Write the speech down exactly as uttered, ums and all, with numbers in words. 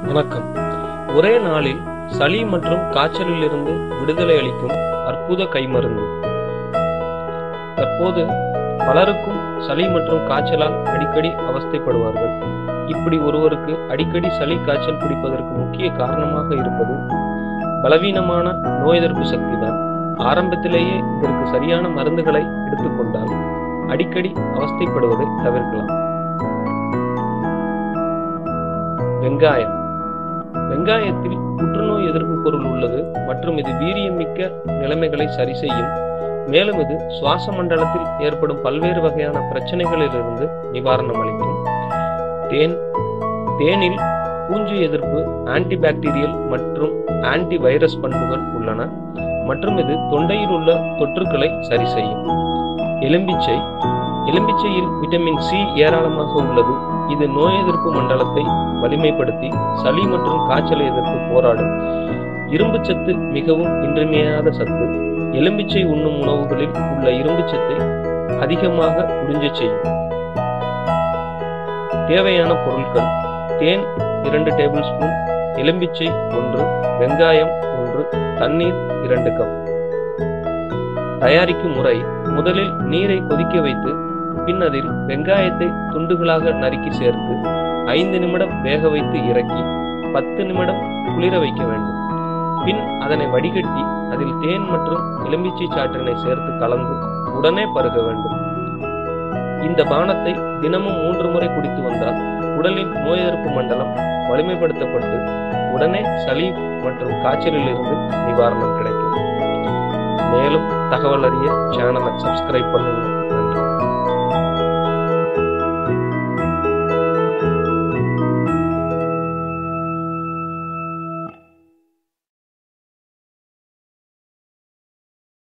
வணக்கம். ஒரே நாளில் சளி மற்றும் காய்ச்சலில் இருந்து விடுதலை அளிக்கும் அற்புத கைமருந்து. தற்போது பலருக்கும் சளி மற்றும் காய்ச்சலால் அடிக்கடி அவஸ்தைப்படுவார்கள். இப்படி ஒருவருக்கு அடிக்கடி சளி காய்ச்சல் பிடிப்பதற்கு முக்கிய காரணமாக இருப்பது பலவீனமான நோய் எதிர்ப்பு சக்தி தான். ஆரம்பத்திலேயே இதற்கு சரியான மருந்துகளை எடுத்துக்கொண்டால் அடிக்கடி அவஸ்தைப்படுவதை தவிர்க்கலாம். வெங்காயம். வெங்காயத்தில் புற்றுநோய் எதிர்ப்பு பொருள் உள்ளது மற்றும் இது வீரியமிக்க நிலைமைகளை சரி செய்யும். மேலும் இது சுவாச மண்டலத்தில் ஏற்படும் பல்வேறு வகையான பிரச்சனைகளிலிருந்து நிவாரணம் அளிக்கும். தேன். தேனில் பூஞ்சை எதிர்ப்பு, ஆன்டிபாக்டீரியல் மற்றும் ஆன்டி வைரஸ் பண்புகள் உள்ளன மற்றும் இது தொண்டையில் உள்ள தொற்றுக்களை சரி செய்யும். எலும்பிச்சை. எலும்பிச்சையில் விட்டமின் சி ஏராளமாக உள்ளது. இது நோய் எதிர்ப்பு மண்டலத்தை வலிமைப்படுத்தி சளி மற்றும் காய்ச்சலை எதிர்த்து போராடும். இரும்பு சத்து மிகவும் இன்றியமையாத சத்து. எலும்பிச்சை உண்ணும் உணவுகளில் உள்ள இரும்பு சத்தை அதிகமாக உறிஞ்ச செய்யும். தேவையான பொருட்கள்: தேன் இரண்டு டேபிள் ஸ்பூன், எலும்பிச்சை ஒன்று, வெங்காயம் ஒன்று, தண்ணீர் இரண்டு கப். தயாரிக்கும் முறை: முதலில் நீரை கொதிக்க வைத்து பின் அதில் வெங்காயத்தை துண்டுகளாக நறுக்கி சேர்த்து ஐந்து நிமிடம் வேக வைத்து இறக்கி பத்து நிமிடம் குளிர வைக்க வேண்டும். பின் அதனை வடிகட்டி அதில் தேன் மற்றும் எலும்பிச்சை சாற்றினை சேர்த்து கலந்து உடனே பருக வேண்டும். இந்த பானத்தை தினமும் மூன்று முறை குடித்து வந்தால் உடலின் நோய் எதிர்ப்பு மண்டலம் வலிமைப்படுத்தப்பட்டு உடனே சளி மற்றும் காய்ச்சலில் இருந்து நிவாரணம் கிடைக்கும். மேலும் தகவல் அறிய சேனலை சப்ஸ்கிரைப் பண்ணுங்க.